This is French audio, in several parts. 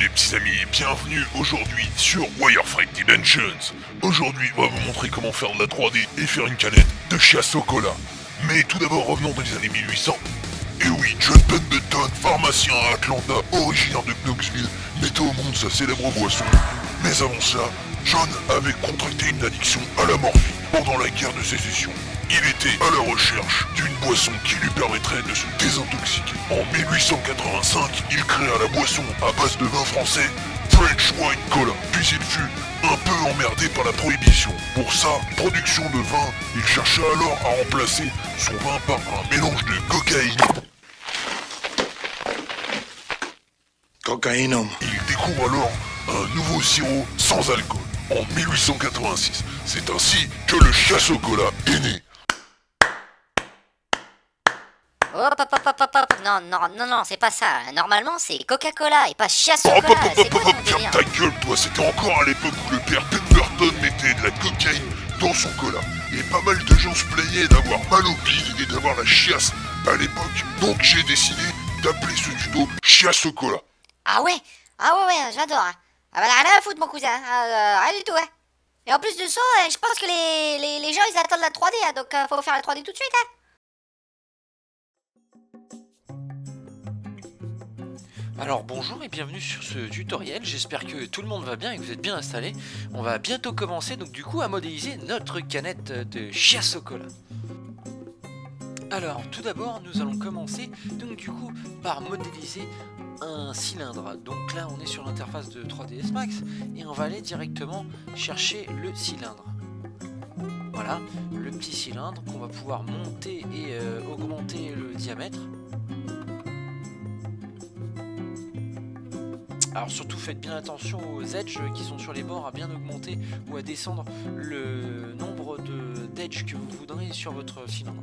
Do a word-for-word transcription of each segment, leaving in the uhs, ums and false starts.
les petits amis, bienvenue aujourd'hui sur Wireframe Dimensions. Aujourd'hui on va vous montrer comment faire de la trois D et faire une canette de chasse au cola. Mais tout d'abord revenons dans les années mille huit cents. Et oui, John Pendleton, pharmacien à Atlanta, originaire de Knoxville, mettait au monde sa célèbre boisson. Mais avant ça, John avait contracté une addiction à la morphine pendant la guerre de sécession. Il était à la recherche d'une boisson qui lui permettrait de se désintoxiquer. En mille huit cent quatre-vingt-cinq, il créa la boisson à base de vin français, French Wine Cola. Puis il fut un peu emmerdé par la prohibition. Pour sa production de vin, il chercha alors à remplacer son vin par un mélange de cocaïne. Cocaïnum. Il découvre alors un nouveau sirop sans alcool. En mille huit cent quatre-vingt-six, c'est ainsi que le chasse au cola est né. Hop, hop, hop, hop, hop, hop. Non, non, non, non, c'est pas ça. Normalement, c'est Coca-Cola et pas chasse au Hop hop cola. hop C'est hop quoi hop, ton ferme délire? ta gueule toi, c'était encore à l'époque où le père Pemberton mettait de la cocaïne dans son cola. Et pas mal de gens se plaignaient d'avoir mal au bide et d'avoir la chiasse à l'époque. Donc j'ai décidé d'appeler ce tuto chasse au cola. Ah ouais, ah ouais, ouais, j'adore. Hein. Ah bah rien à foutre, mon cousin. Ah, euh, rien du tout, hein. Et en plus de ça, euh, je pense que les, les, les gens, ils attendent la trois D, hein, donc euh, faut faire la trois D tout de suite, hein. Alors bonjour et bienvenue sur ce tutoriel, j'espère que tout le monde va bien et que vous êtes bien installés. On va bientôt commencer donc du coup à modéliser notre canette de chasse au cola. Alors tout d'abord nous allons commencer donc du coup par modéliser un cylindre. Donc là on est sur l'interface de trois D S Max et on va aller directement chercher le cylindre. Voilà, le petit cylindre qu'on va pouvoir monter et euh, augmenter le diamètre. Alors surtout faites bien attention aux edges qui sont sur les bords à bien augmenter ou à descendre le nombre de d'edges que vous voudrez sur votre cylindre.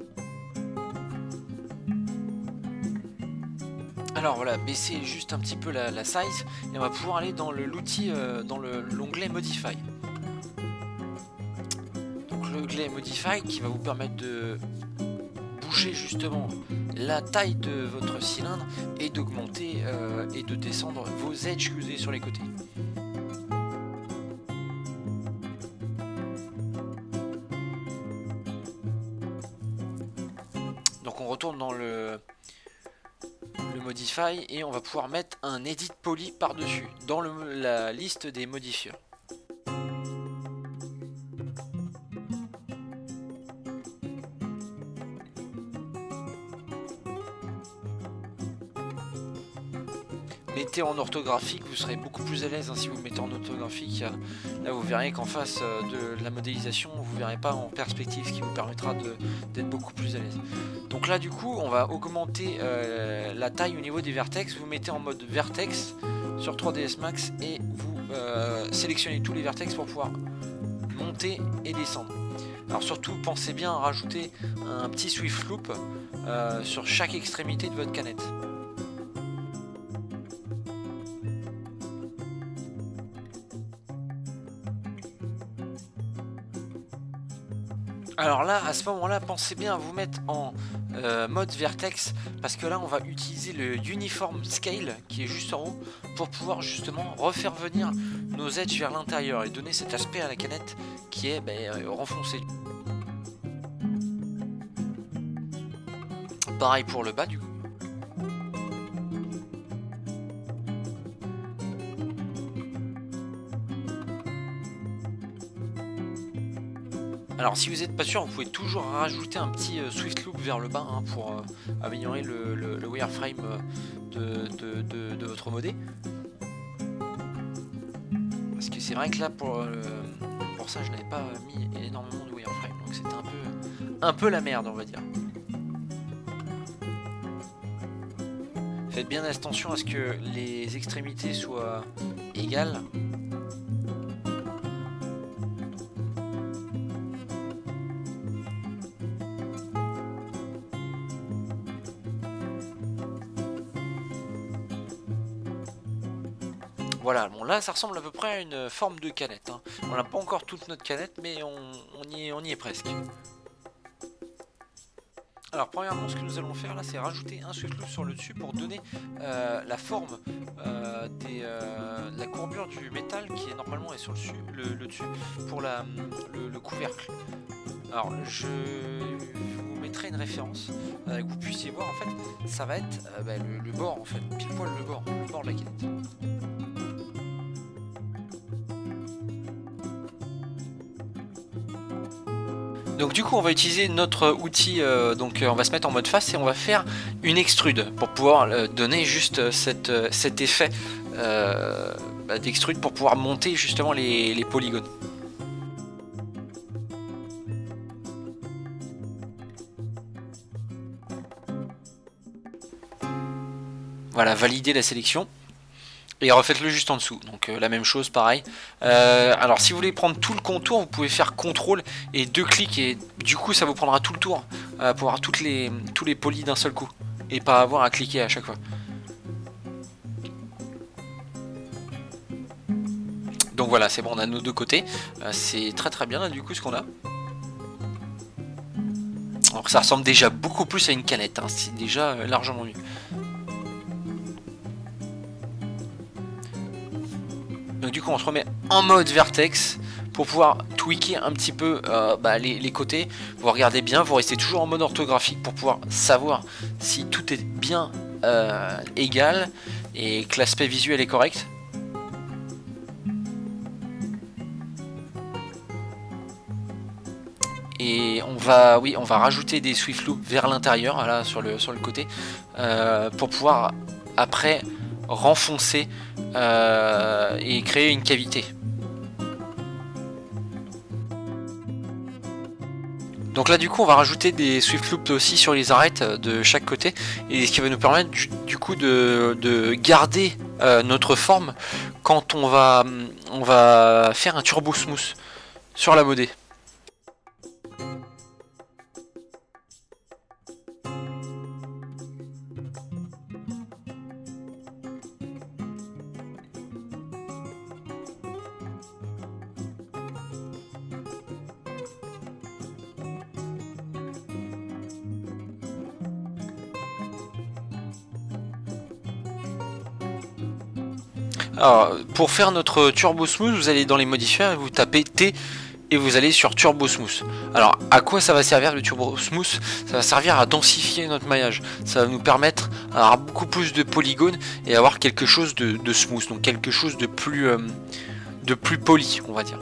Alors voilà, baissez juste un petit peu la, la size et on va pouvoir aller dans l'outil, euh, dans l'onglet Modify. Donc l'onglet Modify qui va vous permettre de bouger justement la taille de votre cylindre et d'augmenter euh, et de descendre vos edges que vous avez sur les côtés. Donc on retourne dans le, le Modify et on va pouvoir mettre un Edit Poly par dessus dans le, la liste des modifieurs. Mettez en orthographique, vous serez beaucoup plus à l'aise hein, si vous mettez en orthographique. Là vous verrez qu'en face euh, de la modélisation, vous verrez pas en perspective, ce qui vous permettra d'être beaucoup plus à l'aise. Donc là du coup, on va augmenter euh, la taille au niveau des vertex. Vous mettez en mode vertex sur trois D S Max et vous euh, sélectionnez tous les vertex pour pouvoir monter et descendre. Alors surtout, pensez bien à rajouter un petit Swift Loop euh, sur chaque extrémité de votre canette. Alors là, à ce moment-là, pensez bien à vous mettre en euh, mode vertex parce que là, on va utiliser le Uniform Scale qui est juste en haut pour pouvoir justement refaire venir nos edges vers l'intérieur et donner cet aspect à la canette qui est ben, renfoncé. Pareil pour le bas du coup. Alors si vous n'êtes pas sûr, vous pouvez toujours rajouter un petit euh, Swift Loop vers le bas hein, pour euh, améliorer le, le, le wireframe euh, de, de, de, de votre modé. Parce que c'est vrai que là pour, euh, pour ça je n'avais pas mis énormément de wireframe, donc c'était un peu, un peu la merde on va dire. Faites bien attention à ce que les extrémités soient égales. Voilà, bon là ça ressemble à peu près à une forme de canette. Hein. On n'a pas encore toute notre canette, mais on, on, y est, on y est presque. Alors premièrement, ce que nous allons faire là, c'est rajouter un Swift Loop sur le dessus pour donner euh, la forme euh, des, euh, la courbure du métal qui est normalement est sur le dessus, le, le dessus pour la, le, le couvercle. Alors je vous mettrai une référence euh, que vous puissiez voir. En fait, ça va être euh, bah, le, le bord en fait, pile poil le bord, le bord de la canette. Donc du coup on va utiliser notre outil, euh, donc euh, on va se mettre en mode face et on va faire une extrude pour pouvoir euh, donner juste cette, euh, cet effet euh, bah, d'extrude pour pouvoir monter justement les, les polygones. Voilà, valider la sélection. Et refaites-le juste en dessous, donc euh, la même chose, pareil. Euh, alors si vous voulez prendre tout le contour, vous pouvez faire contrôle et deux clics et du coup ça vous prendra tout le tour euh, pour avoir toutes les, tous les polis d'un seul coup et pas avoir à cliquer à chaque fois. Donc voilà, c'est bon, on a nos deux côtés. Euh, c'est très très bien là du coup ce qu'on a. Alors ça ressemble déjà beaucoup plus à une canette, hein. C'est déjà euh, largement mieux. Donc du coup on se remet en mode vertex pour pouvoir tweaker un petit peu euh, bah, les, les côtés. Vous regardez bien, vous restez toujours en mode orthographique pour pouvoir savoir si tout est bien euh, égal et que l'aspect visuel est correct. Et on va, oui, on va rajouter des Swift Loops vers l'intérieur, là sur le, sur le côté, euh, pour pouvoir après renfoncer euh, et créer une cavité. Donc là du coup on va rajouter des Swift Loops aussi sur les arêtes de chaque côté, et ce qui va nous permettre du, du coup de, de garder euh, notre forme quand on va, on va faire un turbo smooth sur la modée. Alors, pour faire notre Turbo Smooth, vous allez dans les modifiers, vous tapez T et vous allez sur Turbo Smooth. Alors, à quoi ça va servir le Turbo Smooth? Ça va servir à densifier notre maillage. Ça va nous permettre d'avoir beaucoup plus de polygones et avoir quelque chose de, de smooth, donc quelque chose de plus, euh, de plus poli, on va dire.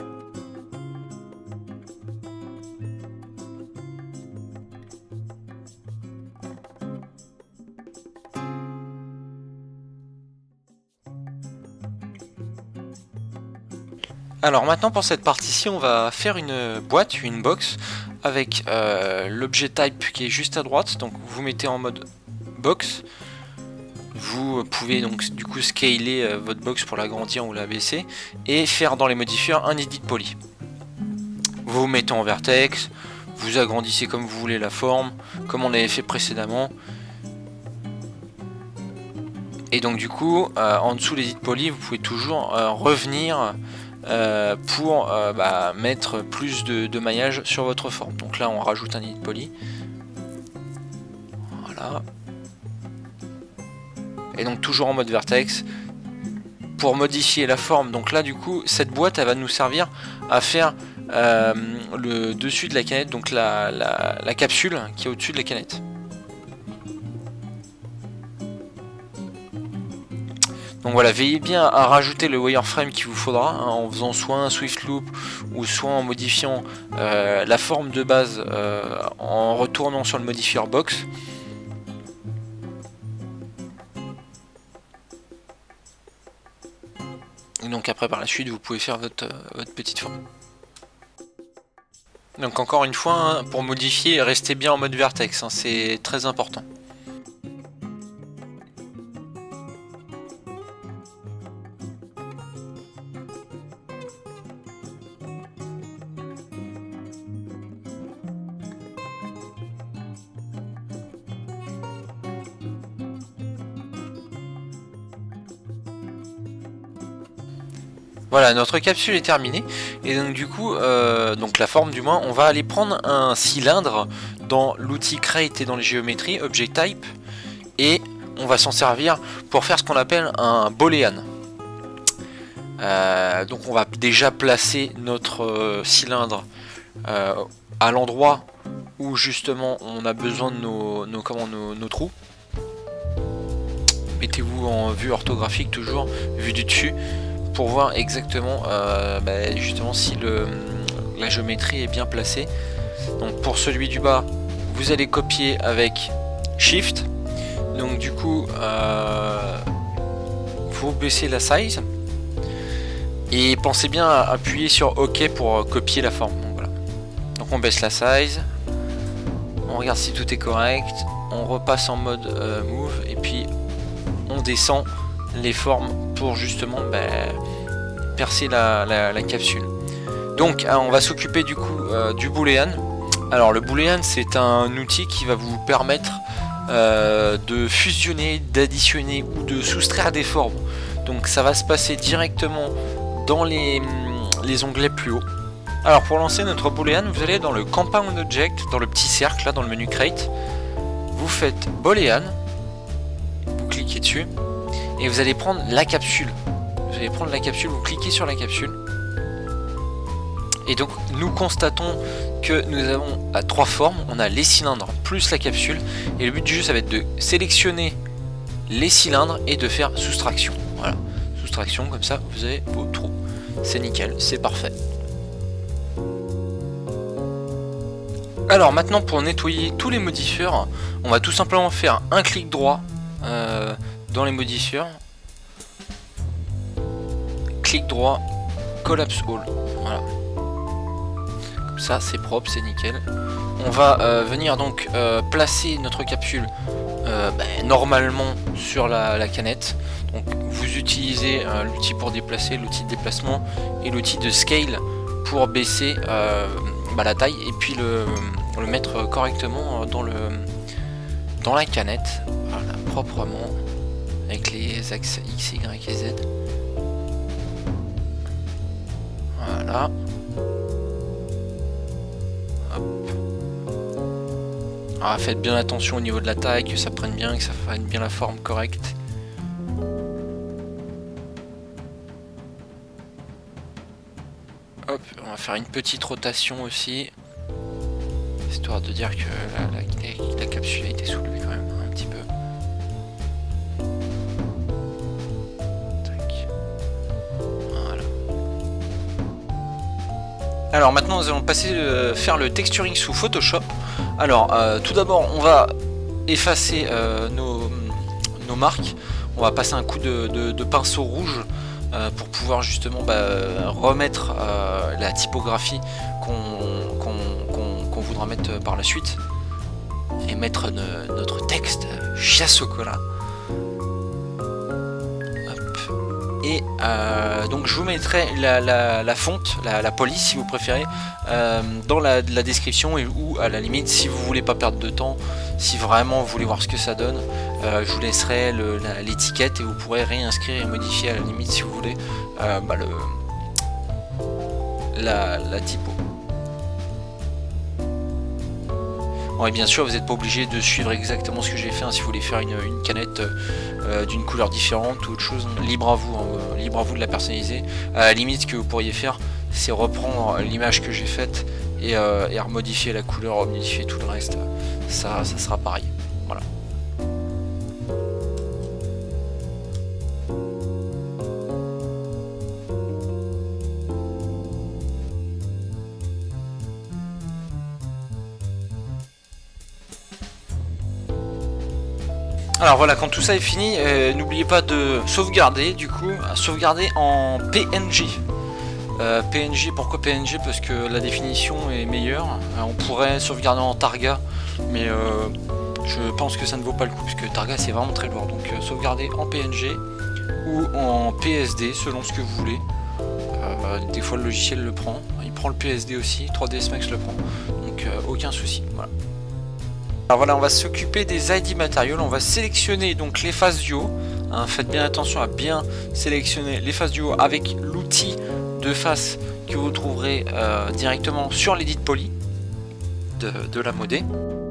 Alors maintenant pour cette partie-ci, on va faire une boîte, une box, avec euh, l'objet type qui est juste à droite. Donc vous mettez en mode box. Vous pouvez donc du coup scaler euh, votre box pour l'agrandir ou la baisser et faire dans les modifiers un edit poly. Vous vous mettez en vertex, vous agrandissez comme vous voulez la forme, comme on avait fait précédemment. Et donc du coup, euh, en dessous l'edit poly, vous pouvez toujours euh, revenir Euh, pour euh, bah, mettre plus de, de maillage sur votre forme. Donc là on rajoute un edit poly. Voilà. Et donc toujours en mode vertex pour modifier la forme. Donc là du coup cette boîte elle va nous servir à faire euh, le dessus de la canette, donc la, la, la capsule qui est au-dessus de la canette. Donc voilà, veillez bien à rajouter le wireframe qu'il vous faudra, hein, en faisant soit un Swift Loop ou soit en modifiant euh, la forme de base euh, en retournant sur le modifier box. Et donc après par la suite vous pouvez faire votre, votre petite forme. Donc encore une fois, hein, pour modifier, restez bien en mode vertex, hein, c'est très important. Voilà, notre capsule est terminée et donc du coup, euh, donc la forme du moins, on va aller prendre un cylindre dans l'outil Create et dans les géométries, Object Type, et on va s'en servir pour faire ce qu'on appelle un boolean. Euh, donc on va déjà placer notre euh, cylindre euh, à l'endroit où justement on a besoin de nos, nos, comment, nos, nos trous. Mettez-vous en vue orthographique toujours, vue du dessus, pour voir exactement euh, bah, justement si le, la géométrie est bien placée. Donc pour celui du bas, vous allez copier avec Shift. Donc du coup, euh, vous baissez la size. Et pensez bien à appuyer sur OK pour copier la forme. Donc, voilà. Donc on baisse la size. On regarde si tout est correct. On repasse en mode euh, Move. Et puis on descend les formes pour justement bah, percer la, la, la capsule. Donc hein, on va s'occuper du coup euh, du boolean. Alors le boolean, c'est un outil qui va vous permettre euh, de fusionner, d'additionner ou de soustraire des formes. Donc ça va se passer directement dans les, les onglets plus haut. Alors pour lancer notre boolean, vous allez dans le compound object, dans le petit cercle là dans le menu create, vous faites boolean, vous cliquez dessus et vous allez prendre la capsule. Vous allez prendre la capsule, vous cliquez sur la capsule. Et donc nous constatons que nous avons à trois formes, on a les cylindres plus la capsule, et le but du jeu ça va être de sélectionner les cylindres et de faire soustraction. Voilà, soustraction, comme ça vous avez vos trous. C'est nickel, c'est parfait. Alors maintenant pour nettoyer tous les modifieurs, on va tout simplement faire un clic droit euh, dans les modifieurs. Clic droit, collapse all. Voilà. Comme ça c'est propre, c'est nickel. On va euh, venir donc euh, placer notre capsule euh, bah, normalement sur la, la canette. Donc vous utilisez euh, l'outil pour déplacer, l'outil de déplacement et l'outil de scale pour baisser euh, bah, la taille et puis le, le mettre correctement dans, le, dans la canette, voilà, proprement, avec les axes X, Y et Z. Voilà. Hop. Alors, faites bien attention au niveau de la taille, que ça prenne bien, que ça fasse bien la forme correcte. Hop, on va faire une petite rotation aussi, histoire de dire que la, la, la capsule a été soulevée quand même un petit peu. Tac. Voilà. Alors maintenant nous allons passer euh, faire le texturing sous Photoshop. Alors euh, tout d'abord on va effacer euh, nos, nos marques, on va passer un coup de, de, de pinceau rouge Euh, pour pouvoir justement bah, remettre euh, la typographie qu'on qu'on, qu'on, qu'on voudra mettre par la suite et mettre ne, notre texte Chiasocola. Et euh, donc je vous mettrai la, la, la fonte, la, la police si vous préférez, euh, dans la, la description, et, ou à la limite si vous voulez pas perdre de temps, si vraiment vous voulez voir ce que ça donne, euh, je vous laisserai l'étiquette et vous pourrez réinscrire et modifier à la limite si vous voulez euh, bah, le, la, la typo. Bon, et bien sûr vous n'êtes pas obligé de suivre exactement ce que j'ai fait, hein, si vous voulez faire une, une canette euh, d'une couleur différente ou autre chose, libre à vous, hein, euh, libre à vous de la personnaliser. À la limite ce que vous pourriez faire, c'est reprendre l'image que j'ai faite et, euh, et remodifier la couleur, remodifier tout le reste, ça, ça sera pareil. Voilà. Alors voilà, quand tout ça est fini, euh, n'oubliez pas de sauvegarder, du coup, sauvegarder en P N G. Euh, P N G, pourquoi P N G? Parce que la définition est meilleure. Euh, on pourrait sauvegarder en Targa, mais euh, je pense que ça ne vaut pas le coup, parce que Targa c'est vraiment très lourd. Donc euh, sauvegarder en P N G ou en P S D, selon ce que vous voulez. Euh, des fois le logiciel le prend, il prend le P S D aussi, trois D S Max le prend, donc euh, aucun souci. Voilà. Alors voilà, on va s'occuper des I D Material, on va sélectionner donc les faces du haut, hein, faites bien attention à bien sélectionner les faces du haut avec l'outil de face que vous trouverez euh, directement sur l'Edit Poly de, de la modé.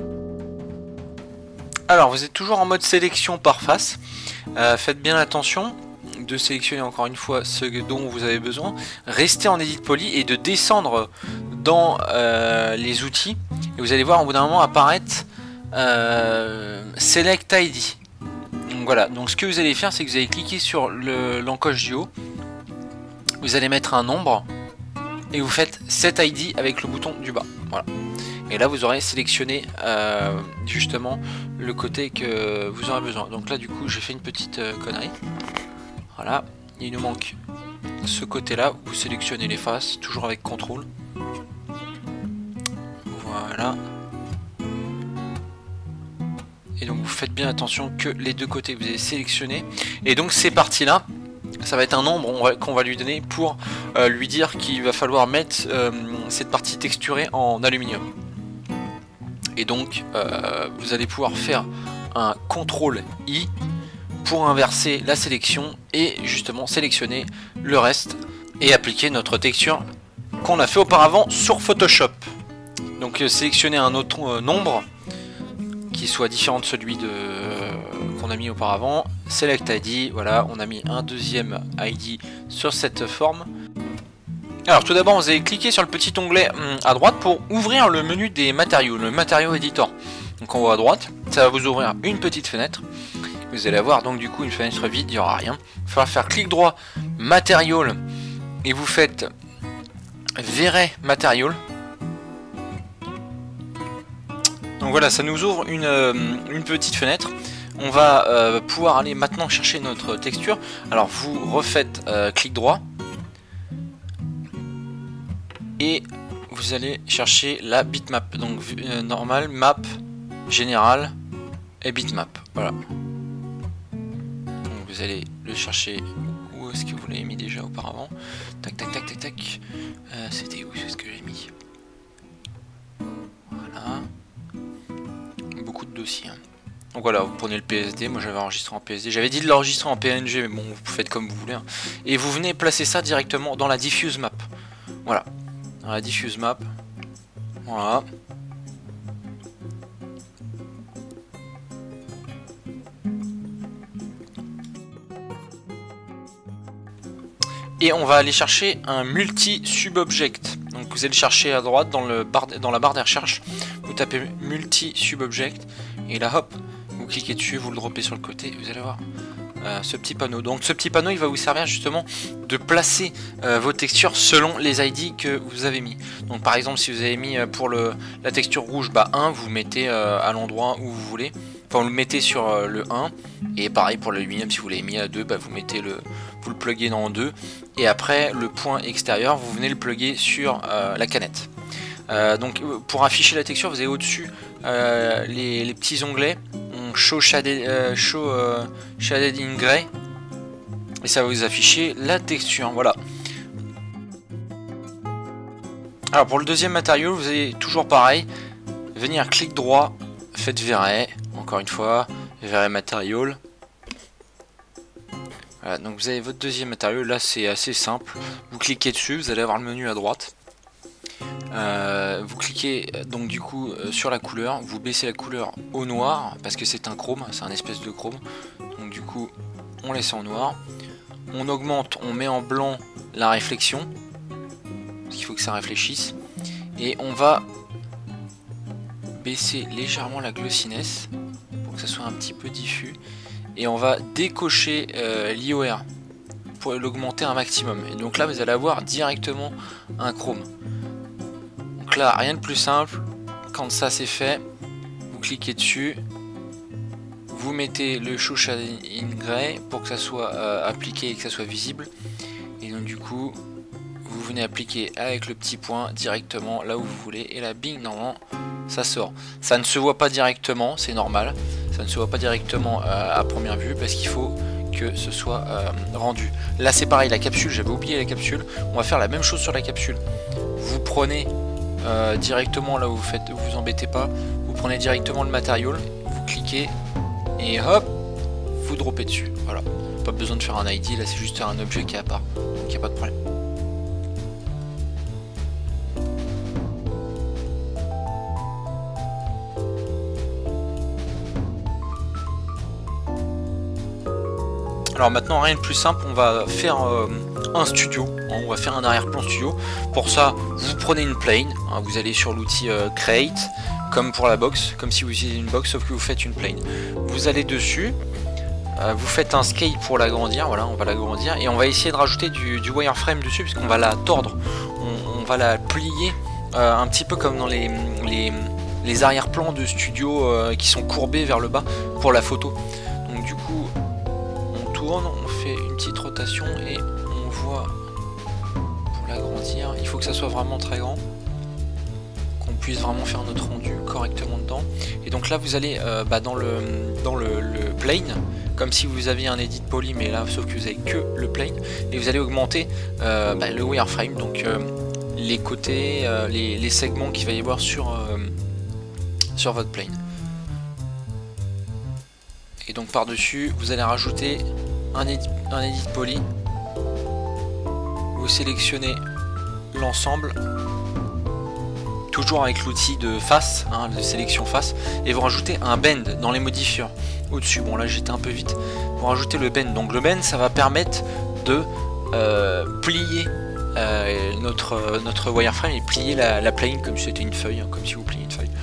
Alors vous êtes toujours en mode sélection par face, euh, faites bien attention de sélectionner encore une fois ce dont vous avez besoin, restez en edit poly et de descendre dans euh, les outils et vous allez voir au bout d'un moment apparaître euh, Select I D. Donc voilà, donc ce que vous allez faire c'est que vous allez cliquer sur l'encoche du haut, vous allez mettre un nombre et vous faites Set I D avec le bouton du bas. Voilà. Et là vous aurez sélectionné euh, justement le côté que vous aurez besoin. Donc là du coup j'ai fait une petite euh, connerie. Voilà, il nous manque ce côté là, vous sélectionnez les faces, toujours avec contrôle. Voilà. Et donc vous faites bien attention que les deux côtés que vous avez sélectionnés. Et donc ces parties là, ça va être un nombre qu'on va lui donner pour euh, lui dire qu'il va falloir mettre euh, cette partie texturée en aluminium. Et donc euh, vous allez pouvoir faire un contrôle I pour inverser la sélection et justement sélectionner le reste et appliquer notre texture qu'on a fait auparavant sur Photoshop. Donc euh, sélectionner un autre euh, nombre qui soit différent de celui de euh, qu'on a mis auparavant. Select I D, voilà, on a mis un deuxième I D sur cette forme. Alors tout d'abord vous allez cliquer sur le petit onglet hum, à droite pour ouvrir le menu des matériaux, le matériau editor. Donc en haut à droite, ça va vous ouvrir une petite fenêtre. Vous allez avoir donc du coup une fenêtre vide, il n'y aura rien. Il va falloir faire clic droit, Material, et vous faites Vray Material. Donc voilà, ça nous ouvre une, euh, une petite fenêtre. On va euh, pouvoir aller maintenant chercher notre texture. Alors vous refaites euh, clic droit. Et vous allez chercher la bitmap. Donc euh, normal, map, général et bitmap. Voilà. Donc vous allez le chercher. Où est-ce que vous l'avez mis déjà auparavant? Tac tac tac tac tac. Euh, C'était où c'est ce que j'ai mis? Voilà. Beaucoup de dossiers. Hein. Donc voilà, vous prenez le P S D. Moi j'avais enregistré en P S D. J'avais dit de l'enregistrer en P N G, mais bon, vous faites comme vous voulez. Hein. Et vous venez placer ça directement dans la diffuse map. Voilà. Dans la diffuse map. Voilà. Et on va aller chercher un multi-subobject. Donc vous allez chercher à droite dans, le bar, dans la barre de recherche. Vous tapez multi-subobject. Et là hop, vous cliquez dessus, vous le droppez sur le côté. Vous allez voir euh, ce petit panneau. Donc ce petit panneau il va vous servir justement de placer euh, vos textures selon les I D que vous avez mis. Donc par exemple si vous avez mis pour le, la texture rouge bah un, vous mettez euh, à l'endroit où vous voulez. Enfin, vous le mettez sur euh, le un. Et pareil pour l'aluminium, si vous l'avez mis à deux, bah, vous mettez le, vous le pluguez dans deux. Et après le point extérieur, vous venez le pluguer sur euh, la canette. Euh, donc pour afficher la texture, vous avez au-dessus euh, les, les petits onglets. On show shaded, euh, show, euh, shaded in gray. Et ça va vous afficher la texture. Voilà. Alors pour le deuxième matériau, vous allez toujours pareil. Venir clic droit, faites Vray. Encore une fois, Vray Material. Voilà, donc vous avez votre deuxième matériau. Là c'est assez simple. Vous cliquez dessus, vous allez avoir le menu à droite. Euh, vous cliquez donc du coup euh, sur la couleur, vous baissez la couleur au noir parce que c'est un chrome, c'est un espèce de chrome. Donc du coup on laisse en noir. On augmente, on met en blanc la réflexion. Parce qu'il faut que ça réfléchisse. Et on va baisser légèrement la glossiness pour que ça soit un petit peu diffus. Et on va décocher euh, l'I O R pour l'augmenter un maximum. Et donc là vous allez avoir directement un chrome. Donc là rien de plus simple. Quand ça c'est fait, vous cliquez dessus, vous mettez le show shaded in gray pour que ça soit euh, appliqué et que ça soit visible. Et donc du coup vous venez appliquer avec le petit point directement là où vous voulez. Et là bing, normalement ça sort. Ça ne se voit pas directement, c'est normal. Ça ne se voit pas directement euh, à première vue parce qu'il faut que ce soit euh, rendu. Là c'est pareil, la capsule, j'avais oublié la capsule. On va faire la même chose sur la capsule. Vous prenez euh, directement là où vous faites, vous vous embêtez pas. Vous prenez directement le matériau, vous cliquez et hop, vous droppez dessus. Voilà, pas besoin de faire un I D, là c'est juste un objet qui est à part. Donc il n'y a pas de problème. Alors maintenant, rien de plus simple, on va faire euh, un studio, hein, on va faire un arrière-plan studio. Pour ça, vous prenez une plane, hein, vous allez sur l'outil euh, Create, comme pour la box, comme si vous utilisiez une box, sauf que vous faites une plane. Vous allez dessus, euh, vous faites un scale pour l'agrandir, voilà, on va l'agrandir, et on va essayer de rajouter du, du wireframe dessus, puisqu'on va la tordre, on, on va la plier, euh, un petit peu comme dans les, les, les arrière-plans de studio euh, qui sont courbés vers le bas pour la photo. Donc du coup, on fait une petite rotation et on voit pour l'agrandir, il faut que ça soit vraiment très grand, qu'on puisse vraiment faire notre rendu correctement dedans. Et donc là vous allez euh, bah, dans, le, dans le, le plane, comme si vous aviez un edit poly, mais là sauf que vous avez que le plane, et vous allez augmenter euh, bah, le wireframe, donc euh, les côtés, euh, les, les segments qu'il va y avoir sur, euh, sur votre plane. Et donc par dessus vous allez rajouter un edit, un edit poly, vous sélectionnez l'ensemble, toujours avec l'outil de face, hein, de sélection face, et vous rajoutez un bend dans les modifieurs au dessus. Bon là j'étais un peu vite, vous rajoutez le bend, donc le bend ça va permettre de euh, plier euh, notre, notre wireframe et plier la, la plane comme si c'était une feuille, hein, comme si vous pliez une feuille.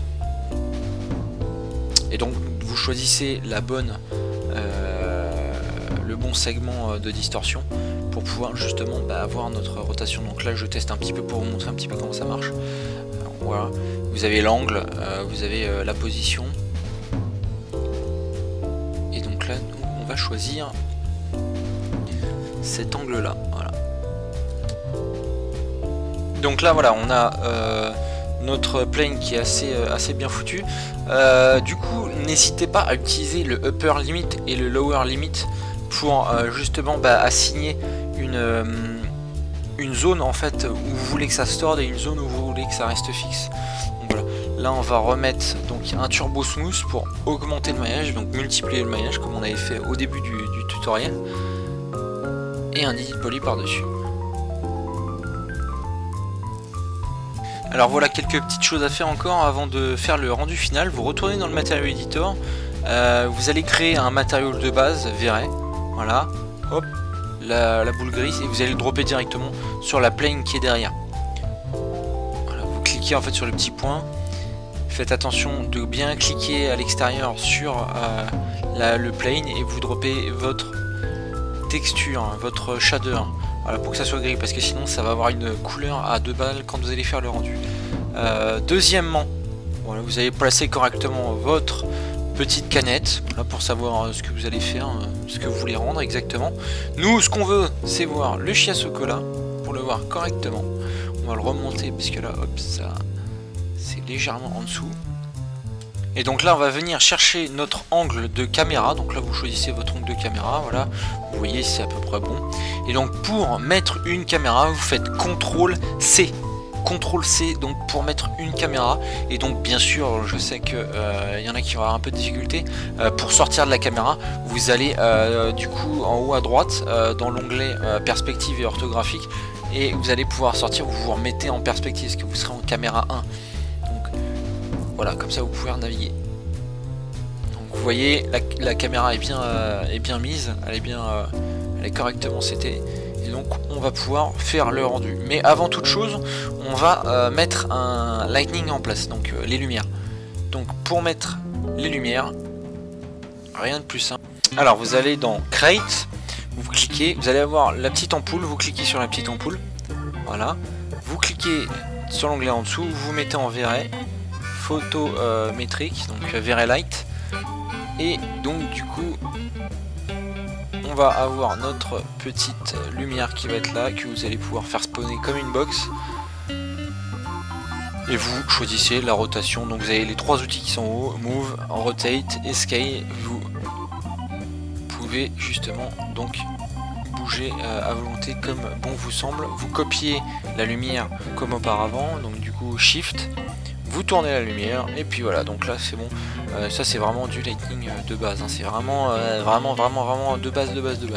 Et donc vous choisissez la bonne euh, le bon segment de distorsion pour pouvoir justement bah, avoir notre rotation. Donc là je teste un petit peu pour vous montrer un petit peu comment ça marche. Alors, voilà, vous avez l'angle, euh, vous avez euh, la position, et donc là nous, on va choisir cet angle là, voilà. Donc là voilà, on a euh, notre plane qui est assez, euh, assez bien foutu. Euh, du coup n'hésitez pas à utiliser le upper limit et le lower limit pour euh, justement bah, assigner une, euh, une zone en fait où vous voulez que ça se torde et une zone où vous voulez que ça reste fixe. Donc voilà, là on va remettre donc un turbo smooth pour augmenter le maillage, donc multiplier le maillage comme on avait fait au début du, du tutoriel, et un edit poly par dessus. Alors voilà quelques petites choses à faire encore avant de faire le rendu final. Vous retournez dans le matériau editor, euh, vous allez créer un matériau de base, Véret, voilà, hop, la, la boule grise, et vous allez le dropper directement sur la plane qui est derrière. Voilà, vous cliquez en fait sur le petit point, faites attention de bien cliquer à l'extérieur sur euh, la, le plane, et vous droppez votre texture, hein, votre shader. Voilà, pour que ça soit gris, parce que sinon ça va avoir une couleur à deux balles quand vous allez faire le rendu. Euh, deuxièmement, voilà, vous allez placer correctement votre petite canette, voilà, pour savoir ce que vous allez faire, ce que vous voulez rendre exactement. Nous, ce qu'on veut, c'est voir le chiasso-cola, pour le voir correctement. On va le remonter, puisque là, hop, ça, c'est légèrement en dessous. Et donc là on va venir chercher notre angle de caméra, donc là vous choisissez votre angle de caméra, voilà, vous voyez c'est à peu près bon. Et donc pour mettre une caméra, vous faites contrôle C, contrôle C, donc pour mettre une caméra. Et donc bien sûr, je sais que euh, y en a qui aura un peu de difficulté, euh, pour sortir de la caméra, vous allez euh, du coup en haut à droite, euh, dans l'onglet euh, perspective et orthographique, et vous allez pouvoir sortir, vous vous remettez en perspective, parce que vous serez en caméra un. Voilà, comme ça vous pouvez naviguer. Donc vous voyez, la, la caméra est bien, euh, est bien mise, elle est bien, euh, elle est correctement setée. Et donc on va pouvoir faire le rendu. Mais avant toute chose, on va euh, mettre un lightning en place, donc euh, les lumières. Donc pour mettre les lumières, rien de plus simple. Alors vous allez dans Create, vous cliquez, vous allez avoir la petite ampoule, vous cliquez sur la petite ampoule. Voilà, vous cliquez sur l'onglet en dessous, vous mettez en Véret. Photométrique, euh, donc Véret Light, et donc du coup on va avoir notre petite lumière qui va être là, que vous allez pouvoir faire spawner comme une box, et vous choisissez la rotation. Donc vous avez les trois outils qui sont en haut, Move, Rotate et Scale. Vous pouvez justement donc bouger euh, à volonté comme bon vous semble. Vous copiez la lumière comme auparavant, donc du coup Shift, vous tournez la lumière, et puis voilà, donc là c'est bon. Euh, ça c'est vraiment du lightning de base, hein. C'est vraiment, euh, vraiment, vraiment, vraiment de base, de base, de base.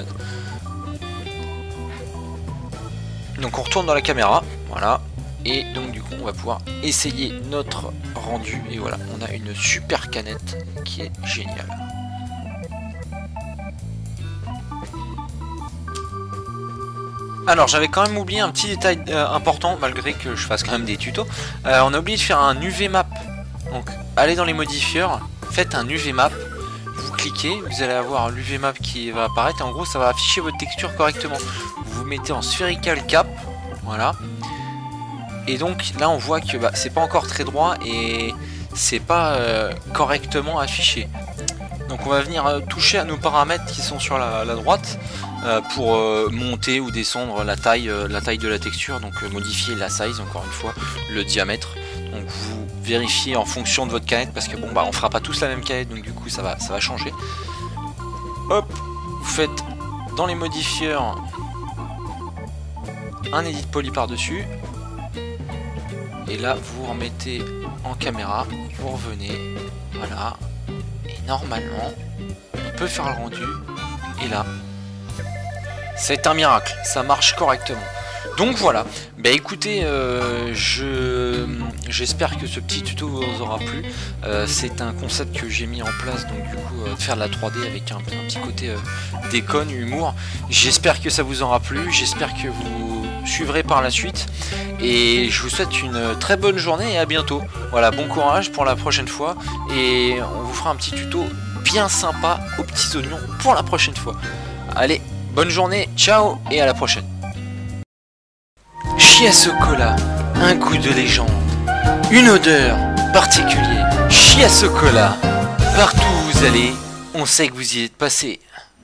Donc on retourne dans la caméra, voilà, et donc du coup on va pouvoir essayer notre rendu, et voilà, on a une super canette qui est géniale. Alors j'avais quand même oublié un petit détail euh, important, malgré que je fasse quand même des tutos. Euh, on a oublié de faire un U V map. Donc allez dans les modifieurs, faites un U V map, vous cliquez, vous allez avoir l'U V map qui va apparaître et en gros ça va afficher votre texture correctement. Vous vous mettez en spherical cap, voilà. Et donc là on voit que bah, c'est pas encore très droit et c'est pas euh, correctement affiché. Donc on va venir euh, toucher à nos paramètres qui sont sur la, la droite euh, pour euh, monter ou descendre la taille, euh, la taille de la texture, donc euh, modifier la size encore une fois, le diamètre. Donc vous vérifiez en fonction de votre canette parce que bon bah on fera pas tous la même canette donc du coup ça va, ça va changer. Hop, vous faites dans les modifieurs un edit poly par dessus. Et là vous remettez en caméra, vous revenez, voilà. Et normalement, on peut faire le rendu. Et là, c'est un miracle, ça marche correctement. Donc voilà, bah écoutez, euh, je j'espère que ce petit tuto vous aura plu. Euh, c'est un concept que j'ai mis en place, donc du coup, euh, de faire de la trois D avec un, un petit côté euh, déconne, humour. J'espère que ça vous aura plu, j'espère que vous suivrez par la suite. Et je vous souhaite une très bonne journée et à bientôt. Voilà, bon courage pour la prochaine fois. Et on vous fera un petit tuto bien sympa aux petits oignons pour la prochaine fois. Allez, bonne journée, ciao et à la prochaine. Chiasocola, un goût de légende, une odeur particulière. Chiasocola, partout où vous allez, on sait que vous y êtes passé.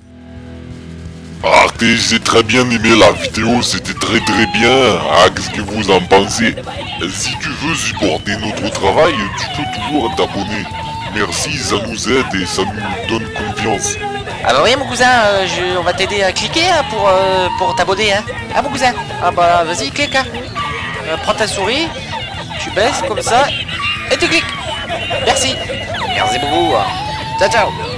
Ah, j'ai très bien aimé la vidéo, c'était très très bien. Ah, qu'est-ce que vous en pensez? Si tu veux supporter notre travail, tu peux toujours t'abonner. Merci, ça nous aide et ça nous donne confiance. Ah bah oui mon cousin, euh, je, on va t'aider à cliquer hein, pour, euh, pour t'abonner hein. Ah mon cousin, ah bah vas-y clique hein. Euh, prends ta souris, tu baisses comme ça et tu cliques. Merci. Merci beaucoup. Ciao ciao.